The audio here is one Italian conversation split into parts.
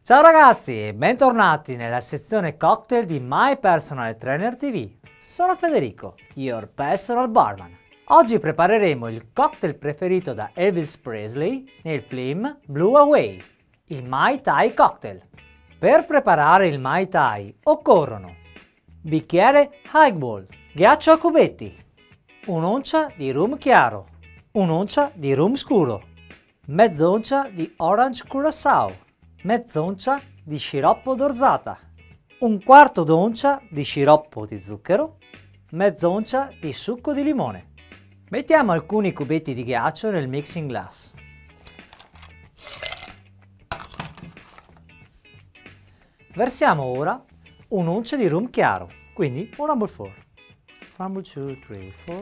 Ciao ragazzi e bentornati nella sezione cocktail di My Personal Trainer TV. Sono Federico, your personal barman. Oggi prepareremo il cocktail preferito da Elvis Presley nel film Blue Away, il Mai Tai Cocktail. Per preparare il Mai Tai occorrono bicchiere highball, ghiaccio a cubetti, un'oncia di rum chiaro, un'oncia di rum scuro, mezz'oncia di orange curaçao, mezz'oncia di sciroppo d'orzata, un quarto d'oncia di sciroppo di zucchero, mezz'oncia di succo di limone. Mettiamo alcuni cubetti di ghiaccio nel mixing glass. Versiamo ora un'oncia di rum chiaro, quindi un rumble 4. Rumble 2, 3, 4.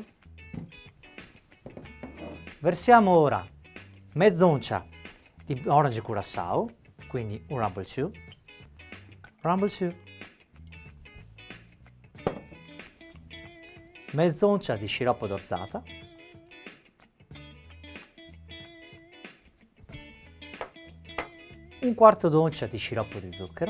Versiamo ora mezz'oncia di orange curaçao, quindi un rumble 2, rumble 2, mezz'oncia di sciroppo d'orzata, un quarto d'oncia di sciroppo di zucchero,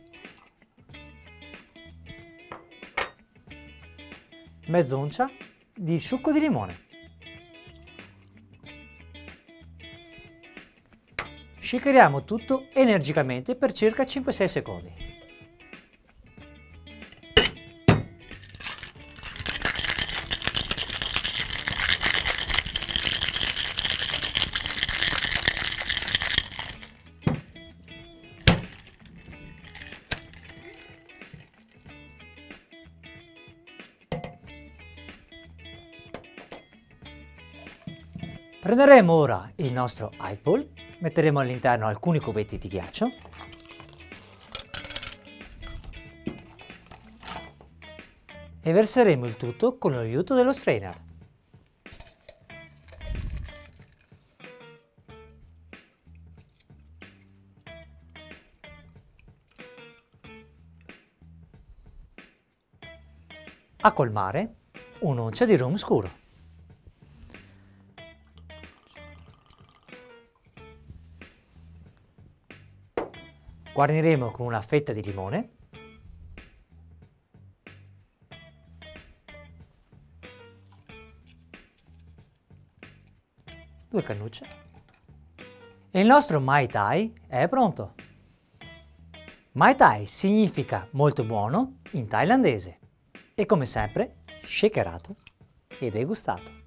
mezz'oncia di succo di limone. Shakeriamo tutto energicamente per circa 5-6 secondi. Prenderemo ora il nostro highball, metteremo all'interno alcuni cubetti di ghiaccio e verseremo il tutto con l'aiuto dello strainer. A colmare un'oncia di rum scuro. Guarniremo con una fetta di limone, due cannucce e il nostro Mai Tai è pronto. Mai Tai significa molto buono in thailandese e come sempre shakerato e degustato.